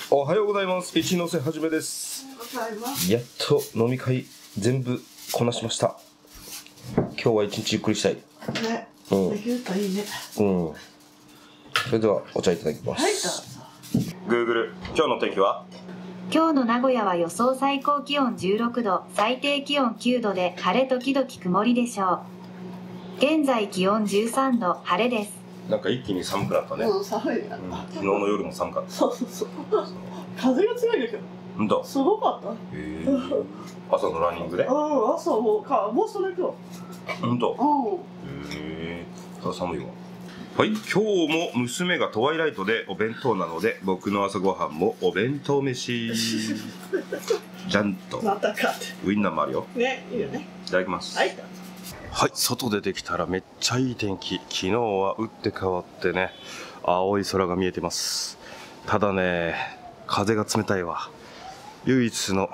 おはようございます。一ノ瀬はじめです。やっと飲み会全部こなしました。今日は一日ゆっくりしたい。ね。できるといいね。それではお茶いただきます。Google、今日の天気は？ 今日の名古屋は予想最高気温16度、最低気温9度で晴れ時々曇りでしょう。現在気温13度、晴れです。 なんか一気に寒くなったね。 寒いね。 昨日の夜も寒かった。 そう。風が強いですよ。 ほんと。 すごかった。 朝のランニングで？ 朝もうそれ今日。 ほんと。寒いわ。はい、今日も娘がトワイライトでお弁当なので、僕の朝ごはんもお弁当飯。じゃんと。 またかって。 ウインナーもあるよ。 ね、いいよね。 いただきます。はい、外出てきたらめっちゃいい天気。昨日は打って変わってね、青い空が見えてます。ただね、風が冷たいわ。唯一の、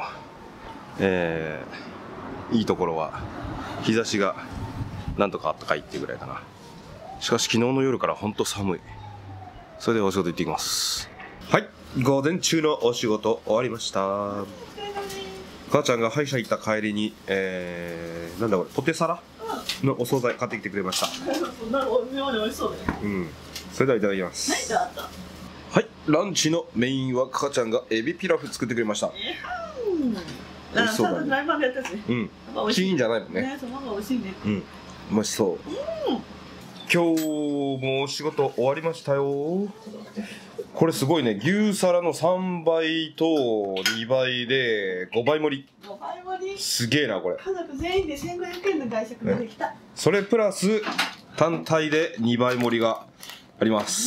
いいところは日差しがなんとかあったかいっていうぐらいかな。しかし昨日の夜からほんと寒い。それではお仕事行ってきます。はい、午前中のお仕事終わりました。母ちゃんが歯医者行った帰りに、なんだこれ、ポテサラのお惣菜買ってきてくれました。 妙に美味しそうだね。 それではいただきます。はい、ランチのメインは母ちゃんがエビピラフ作ってくれました。美味しそうだね。チーンじゃないもんね。 美味しいね。 美味しそう。今日もお仕事終わりましたよ。これすごいね。牛皿の3倍と2倍で5倍盛り。 5倍盛り。 すげえなこれ。 家族全員で1500円の外食ができた。 それプラス単体で2倍盛りがあります。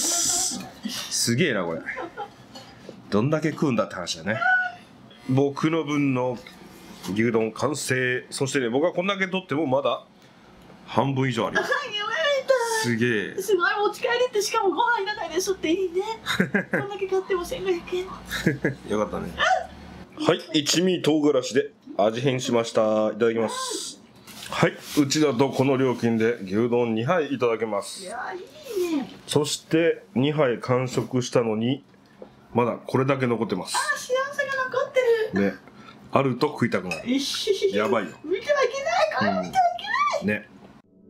すげえなこれ。どんだけ食うんだって話だね。僕の分の牛丼完成。そしてね、僕はこんだけ取ってもまだ半分以上あるよ。すげえ。 すごい持ち帰りってしかもご飯いらないですっていいね。こんだけ買っても1500円。 よかったね。はい、一味唐辛子で味変しました。いただきます。はい、うちだとこの料金で牛丼2杯いただけます。 いやいいね。そして2杯完食したのにまだこれだけ残ってます。 幸せが残ってる。 ね、あると食いたくなる。やばいよ。 見てはいけない。これ見てはいけない。 ね。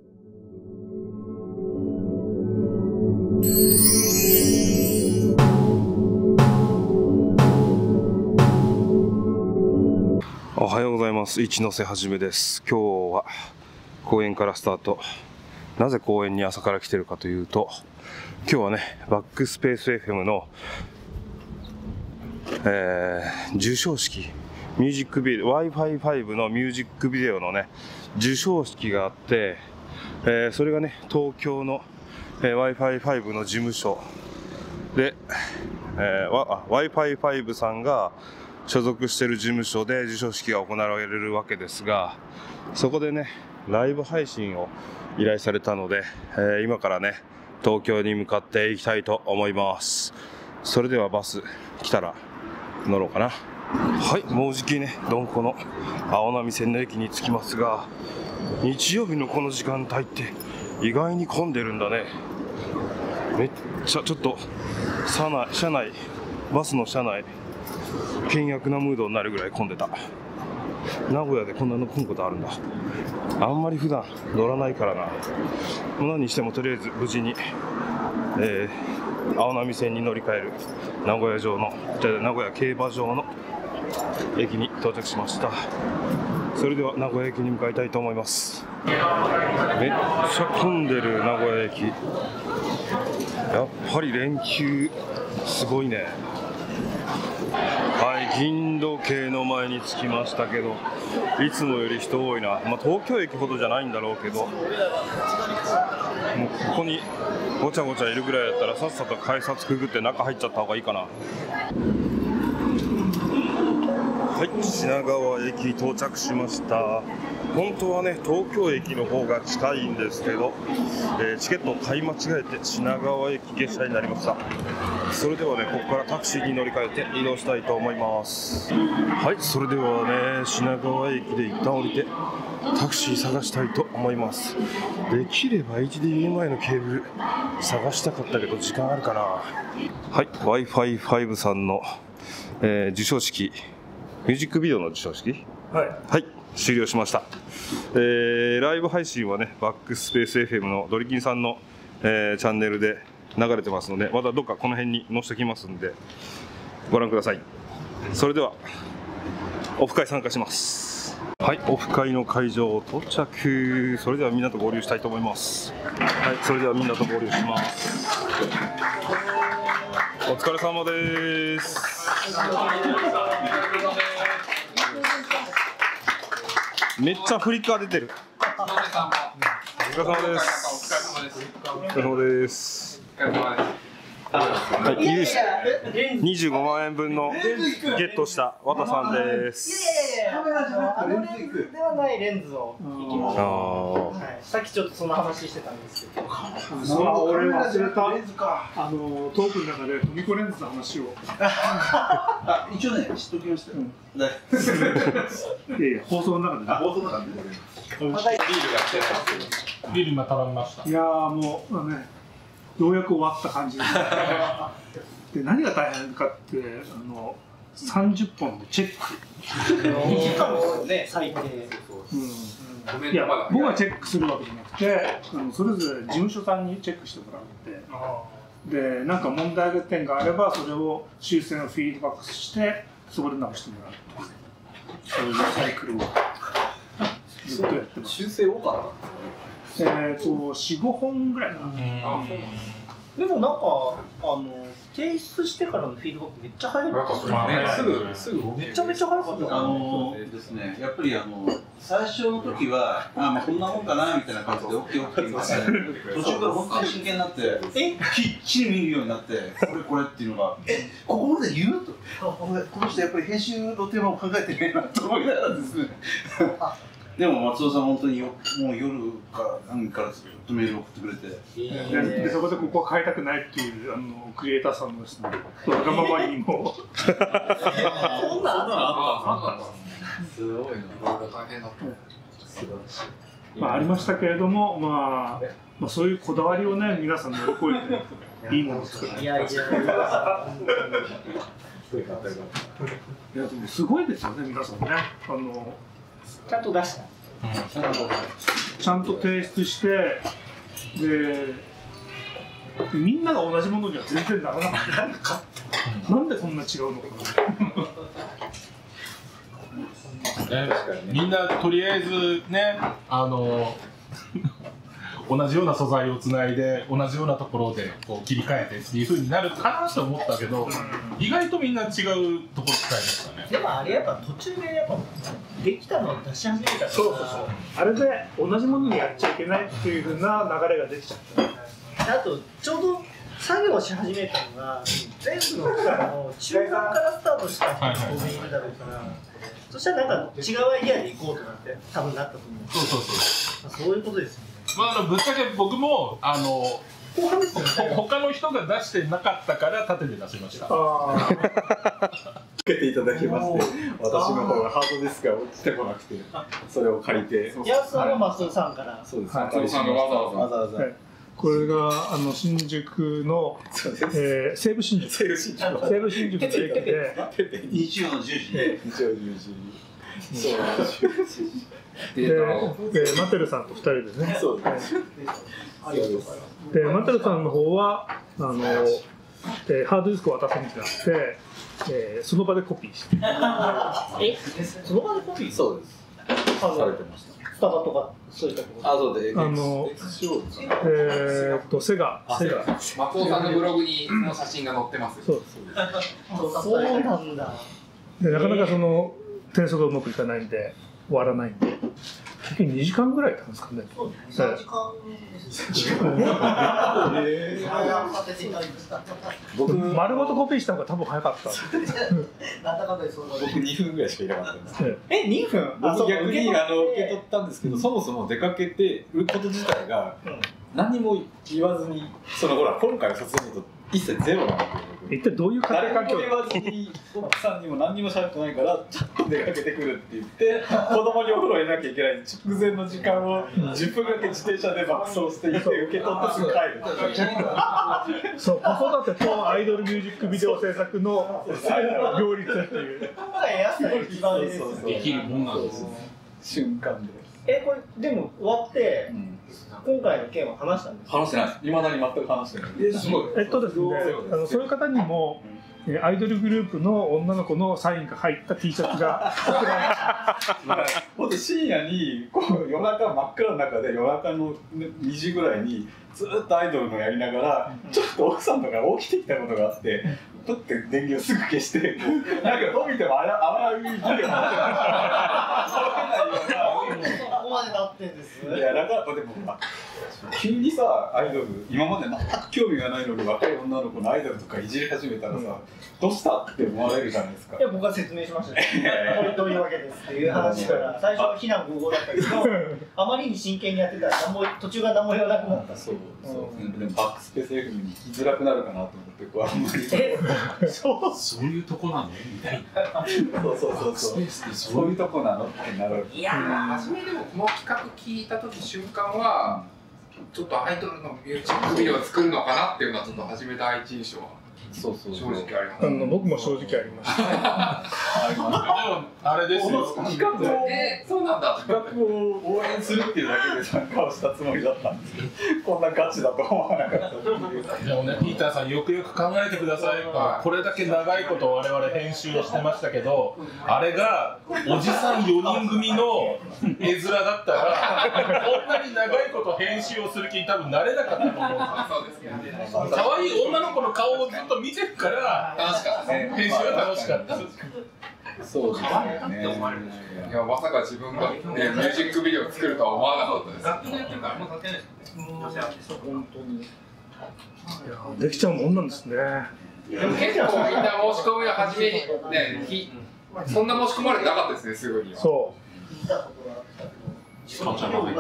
おはようございます。一ノ瀬はじめです。今日は公園からスタート。なぜ公園に朝から来てるかというと、今日はね、バックスペース FM の、授賞式、ミュージックビデオ、Wi-Fi5 のミュージックビデオのね、授賞式があって、それがね、東京の、Wi-Fi5 の事務所で、Wi-Fi5 さんが所属している事務所で授賞式が行われるわけですが、そこでね、ライブ配信を依頼されたので、今からね、東京に向かって行きたいと思います。それではバス来たら乗ろうかな。はい、もうじきね、どんこの青波線の駅に着きますが、日曜日のこの時間帯って意外に混んでるんだね。めっちゃちょっと車内、バスの車内、険悪なムードになるぐらい混んでた。名古屋でこんなの混むことあるんだ。あんまり普段乗らないからな。何にしてもとりあえず無事に、青波線に乗り換える名古屋競馬場の駅に到着しました。それでは名古屋駅に向かいたいと思います。めっちゃ混んでる名古屋駅。やっぱり連休すごいね。はい、銀時計の前に着きましたけど、いつもより人多いな。東京駅ほどじゃないんだろうけど、もうここにごちゃごちゃいるぐらいだったらさっさと改札くぐって中入っちゃった方がいいかな。はい、品川駅到着しました。本当はね、東京駅の方が近いんですけど、チケットを買い間違えて品川駅下車になりました。それではね、ここからタクシーに乗り換えて移動したいと思います。はい、それではね、品川駅で一旦降りてタクシー探したいと思います。できれば HDMI のケーブル探したかったけど時間あるかな。はい、Wi-Fi5 さんの授賞式、ミュージックビデオの授賞式、はい、終了しました。ライブ配信はね、バックスペース FM のドリキンさんの、チャンネルで流れてますので、またどっかこの辺に載せておきますんでご覧ください。それではオフ会参加します。はい、オフ会の会場到着。それではみんなと合流したいと思います。はい、それではみんなと合流します。お疲れ様です。めっちゃフリッカー出てる。お疲れ様です。お疲れ様です。はい、25万円分のゲットした綿さんです。 カメラじゃなくてレンズではないレンズを行きました。はい、さっきちょっとその話してたんですけど。 俺忘れた。トークの中でトミコレンズの話を。 一応ね、知っときましたよ。 いやいや、放送の中で。 放送の中で。 ビール今頼みました。 いやーもうね、ようやく終わった感じです。で、何が大変かって30本でチェック。 2時間ね、最低。 いや、僕がチェックするわけじゃなくて、それぞれ事務所さんにチェックしてもらって、で、なんか問題点があれば、それを修正のフィードバックしてそこで直してもらう。そういうサイクルをずっとやってます。 修正多かった。 4、5本ぐらいかな。 でもなんか提出してからのフィードバックめっちゃ早い。すぐめちゃめちゃ早かったですね。やっぱり最初の時はまあこんなもんかなみたいな感じでオッケーオッケー言って、途中から本当に真剣になってきっちり見るようになってこれっていうのがここまで言うとこの人やっぱり編集のテーマを考えてねえなと思いながらですね。でも松尾さん本当にもう夜から何からずっとメールを送ってくれて、 でそこでここは変えたくないっていうクリエイターさんのですね、わがままにもそんなんあったすごいな。 大変だった。 まあありましたけれども、まあそういうこだわりをね、皆さん乗り越えていいものを作る。いやでもすごいですよね、皆さんね。 ちゃんと出した。 ちゃんと提出して、でみんなが同じものには全然ならなかった。なんでこんな違うのかな。みんなとりあえずね、同じような素材をつないで同じようなところでこう切り替えてっていう風になるかなと思ったけど、意外とみんな違うところ使いましたね。 でもあれやっぱ途中でやっぱできたのを出し始めたから、 そうあれで同じものにやっちゃいけないっていう風な流れができちゃった。 あとちょうど作業し始めたのが全部の中盤からスタートした人が当然いるだろうから、そしたらなんか違うアイディアでいこうとなって多分なったと思う。そういうことですよね。 ぶっちゃけ僕も後半ですよね。 他の人が出してなかったから縦で出しました。 つけていただきまして、私の方がハードディスクが落ちてこなくて、それを借りて。 やつは松尾さんから。 そうです。 松尾さんがわざわざ。 これが新宿の西武新宿の駅で日曜の10時。 日曜10時。そうなんですでマテルさんと2人でね。 そうです。 でマテルさんの方はハードディスクを渡すんじゃなくて、その場でコピーして。 その場でコピー？ そうです。されてました。 スタバとかそういったところ。 そうで。 セガ。 松尾さんのブログにその写真が載ってます。 そうなんだ。 でなかなかその転送がうまくいかないんで終わらないんで、結局2時間ぐらいなんですかね。 3時間。 僕丸ごとコピーした方が多分早かった。 僕2分ぐらいしかいなかったんです。 2分？ 僕逆に受け取ったんですけど、そもそも出かけて売ること自体が何も言わずに、そのほら今回の卒業と一切ゼロなんだけど。 一体どういう家庭環境？ 誰も言わずに奥さんにも何にも喋ってないからちょっと出かけてくるって言って子供にお風呂入れなきゃいけない直前の時間を10分だけ自転車で爆走していって受け取ってすぐ帰る。 そう子育てとアイドルミュージックビデオ制作の両立っていう。 やつが一番ですよ。 できるもんなんですね。 瞬間で。 これでも終わって、今回の件は話したんですか？ 話してないです。未だに全く話してない。 すごい。ですね、そういう方にもアイドルグループの女の子のサインが入った T シャツがほんと深夜にこう夜中真っ暗の中で夜中の2時ぐらいにずっとアイドルのやりながらちょっと奥さんとか起きてきたことがあって取って電源をすぐ消してなんかどう見てもあらゆるビデオになってそこまでなってんです。 いやだからでも急にさアイドル今まで全く興味がないのに若い女の子のアイドルとかいじり始めたらさ、どうしたって思われるじゃないですか。 いや僕は説明しましたね。これどういうわけですっていう話から最初は非難合々だったけどあまりに真剣にやってたら途中が何も言わなくなった。 そうでもバックスペース F に行きづらくなるかなと思ってこうあんまりそういうとこなのみたいな。 そういうとこなのってなる。 いや初めでもこの企画聞いた時瞬間はちょっとアイドルのミュージックビデオを作るのかなっていうのはちょっと初め第一印象は正直あります。 僕も正直あります。 あれですよ。 企画をそうなんだ。 企画を応援するっていうだけで参加をしたつもりだったんですけど、こんなガチだと思わなかった。 でもね、ピーターさんよくよく考えてください。これだけ長いこと我々編集をしてましたけど、あれがおじさん4人組の絵面だったら、こんなに長いこと編集をする気に多分なれなかったと思うんですよ。可愛い女の子の顔をずっと見てるから楽しかったね。 編集が楽しかった。 そうですね。 いやまさか自分がミュージックビデオを作るとは思わなかったです。 本当に。 できちゃうもんなんですね。 でも結構みんな申し込みを始めねそんな申し込まれてなかったですねすぐには。 そう。 スパチャが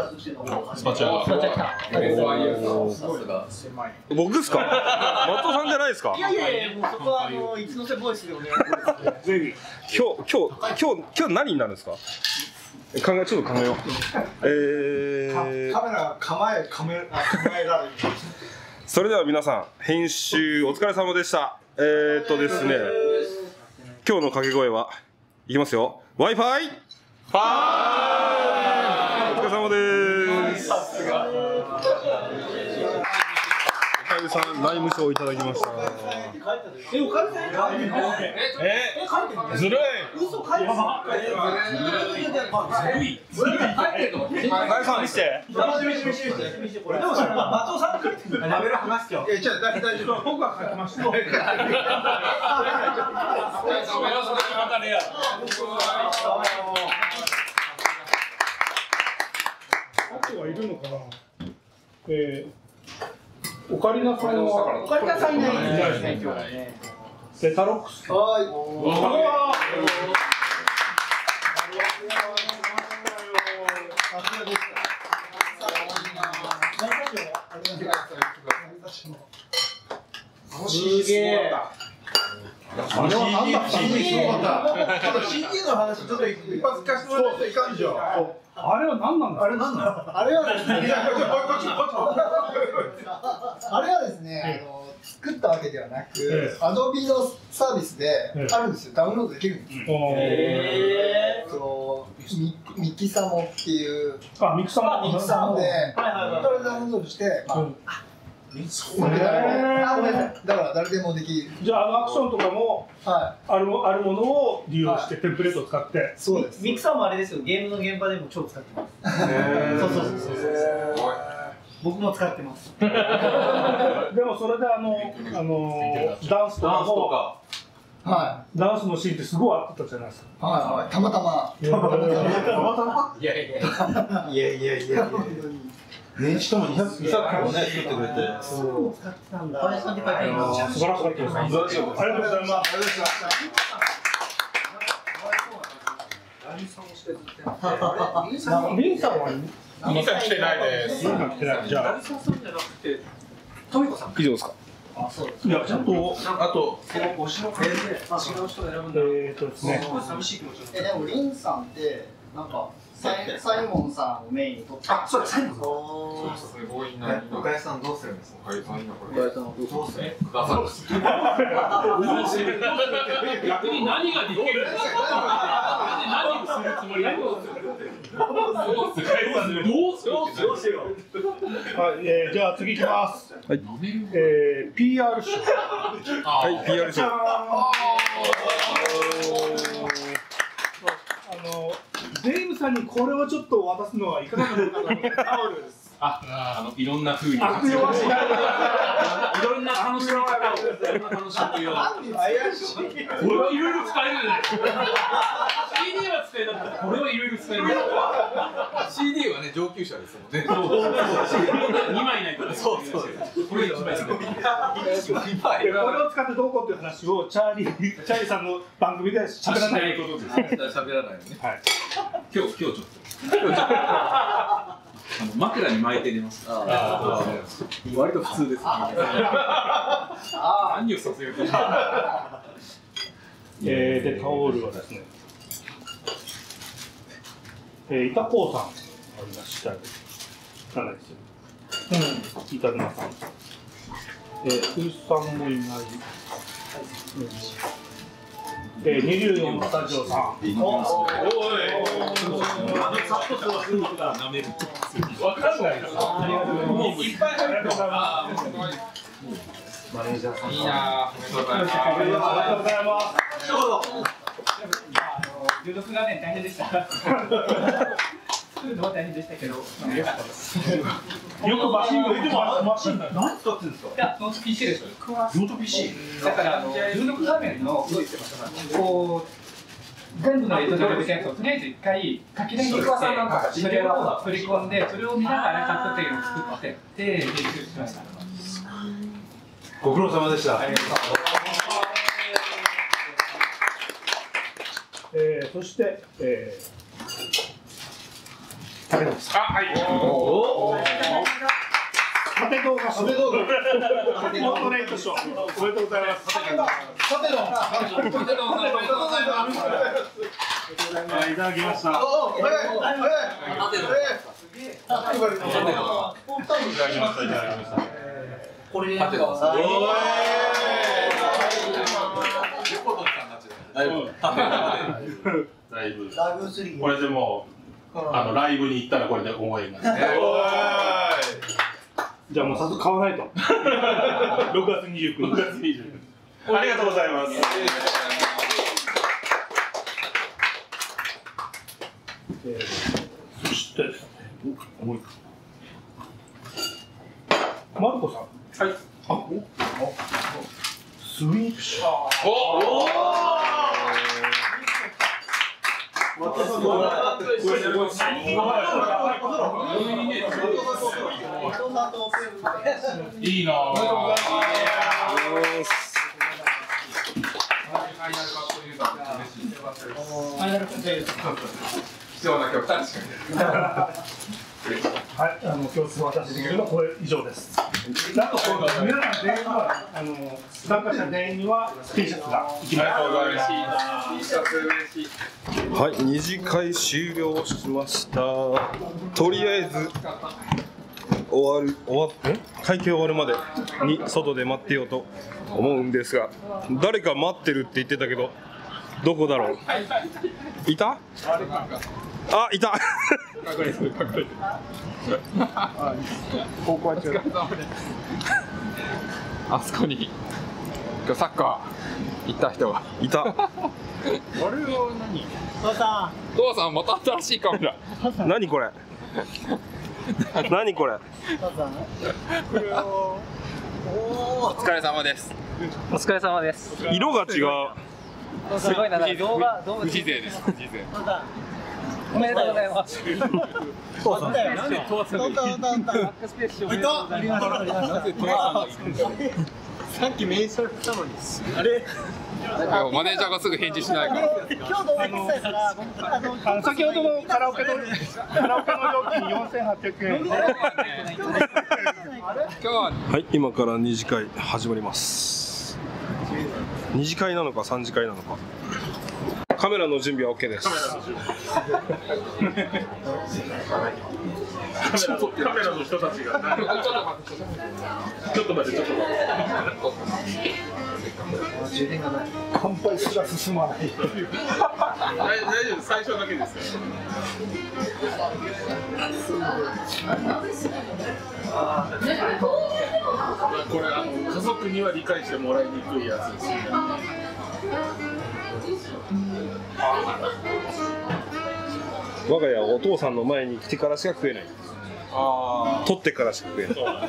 僕ですか？松尾さんじゃないですか？ いやもうそこは一ノ瀬ボイスでお願いします。 ぜひ。 今日何になるんですか？ちょっと考えよう。 カメラ構えられる。 それでは皆さん編集お疲れ様でした。ですね、今日の掛け声はいきますよ。Wi-Fi ファーお疲れ様です。おかえりさんライム賞をいただきました。 ずるい。 嘘書いてます。 おかえりさん見せて。 でも松尾さん書いてる。ラベル剥がすよ。大丈夫。僕は書きました。 あとはいるのかな。オカリナさんは。 オカリナさんいないですね。今日はね。 セタロックス。 はい。すげえ。CD の話ちょっと一発聞かせてもらっていかんじゃん。 あれは何なんですか？ あれはですね、作ったわけではなく、アドビのサービスであるんですよ。ダウンロードできるんですよ。ミキサモっていう。 ミキサモで、これダウンロードして、だから誰でもできる。 じゃあアクションとかもあるものを利用してテンプレートを使って。 そうです。ミキサーもあれですよ。ゲームの現場でも超使ってます。そう。僕も使ってます。でもそれでダンスとかもダンスのシーンってすごいあったじゃないですか。 たまたま。いや。 年始とも2作もね作ってくれて。 そう使ってたんだ。あれさんで書いて素晴らしかったです。ありがとうございます。リンさんは兄さん来てないです。 じゃあトミコさん以上ですか。 いやちゃんとあと推しのペンで違う人選ぶんだ。 ですね。 寂しい気持ち。 でもリンさんってなんかサイモンさんをメインに取って。 あ、そうです。サイモン。 すごいな。 向井さんどうするんですか。 向井さん今これ。 向井さんどうする？ ください。 逆に何ができるんですか。何をするつもりなの。どうしよう。 はい、じゃあ次行きます。 はい。 PR 賞。 はい、PR 賞。 デイブさんにこれをちょっと渡すのはいかがなのかな。タオルです。 いろんな風に悪用はしない。 いろんな楽しみ方を楽しむような。 怪しい。 これはいろいろ使えるね。CD は使えなくて、これはいろいろ使える。 CD はね上級者ですもんね。 2枚ないから。そう。これ1枚使える。 これを使ってどうこうっていう話をチャーリーさんの番組で喋らないことです。 喋らないよね。 はい。 今日ちょっと。枕に巻いて寝ます。割と普通です。何をさせようとして。 でタオルはですね、板子さんありました。なんですよ。板沼さん。古さんもいない。24スタジオさん。 わかんない。もういっぱい入る。 マネージャーさん。いいな。 ありがとうございます。 留読がね大変でした。作るのは大変でしたけど、良かったです。 よくマシンが出てます。マシン何使ってるんですか。 いや、ノート PC です。 ノート PC。 だから留読画面のこう全部の映像が出たやつをとりあえず一回書き出してそれを取り込んでそれを見ながら書くっていうのを作ってで編集しました。 ご苦労様でした。 そして竹野さん。 はい。 縦動画賞。モートレート賞。おめでとうございます。いただきました。 これだいぶ。これでもライブに行ったらこれで応援が。 じゃあもう早速買わないと。6月29日。ありがとうございます。そしてもう一個。マルコさん。はい。スイープシャー。 いいなぁ。 貴重な曲確かに。 はい、今日私できるのはこれ以上です。あと皆さん全員は参加者全員には T シャツが行きます。 はい、二次会終了しました。とりあえず会計終わるまでに外で待ってようと思うんですが、誰か待ってるって言ってたけど、どこだろう。いた？あ、いた。 あそこに今日サッカー行った人がいた。 あれは何？父さんまた新しいカメラ。 何これ？何これ？ お疲れ様です。 お疲れ様です。 色が違う。 すごいな。動画富士勢です。富士勢。 おめでとうございます。 父さん。 なんで父さん。バックスペースおめでとうございます。 さっきメインされたのに。あれ？ マネージャーがすぐ返事しないから。 今日どうでしたから先ほどのカラオケの料金4800円ではい、今から2次会始まります。2次会なのか3次会なのか。カメラの準備は OK です。 カメラの人たちがちょっと待って乾杯すら進まない。 大丈夫、最初だけですよ。これ家族には理解してもらいにくいやつですね。 我が家はお父さんの前に来てからしか食えない。取ってからしか食えない。それが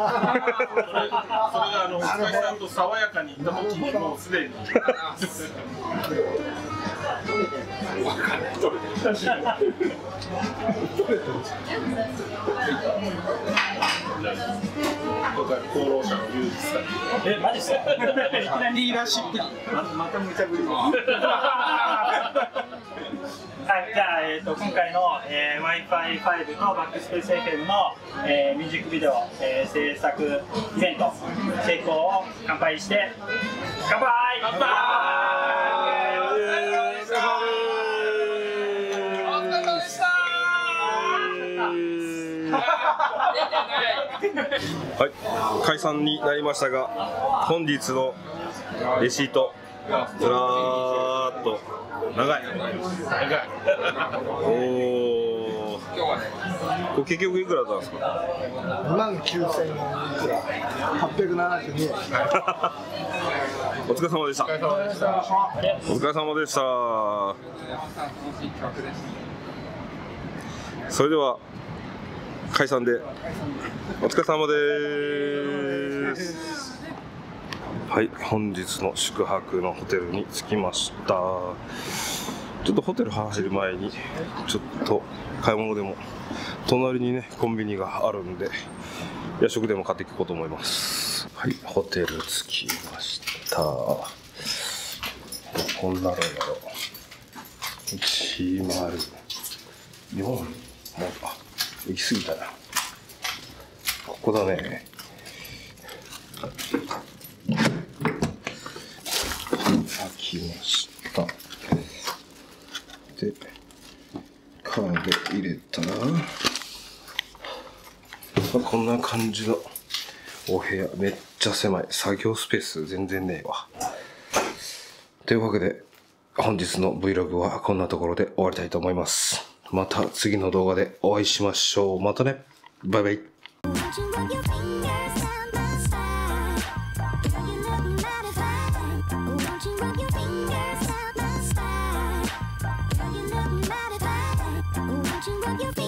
お疲れさんと爽やかに行った時にもうすでに。功労者のユージさん。 マジっすか？いきなりリーダーシップ。また無茶ぶり。はい、じゃあ、今回の、Wi-Fi5 とバックスペース FM の、ミュージックビデオ、制作イベント成功を乾杯して乾杯！乾杯！ お疲れ様でしたはい、解散になりましたが、本日のレシートずらーっと長い。おお。これ結局いくらだったんですか 29000円いくら872円。 お疲れ様でした。お疲れ様でした。それでは解散でお疲れ様です。はい、本日の宿泊のホテルに着きました。ちょっとホテル入る前にちょっと買い物でも、隣にねコンビニがあるんで夜食でも買っていこうと思います。はい、ホテル着きました。こんなのやろ104もう行き過ぎたな。ここだね。来ました。で、カード入れたら、こんな感じのお部屋。めっちゃ狭い。作業スペース全然ねえわ。というわけで、本日の Vlog はこんなところで終わりたいと思います。また次の動画でお会いしましょう。またね。バイバイ。 Your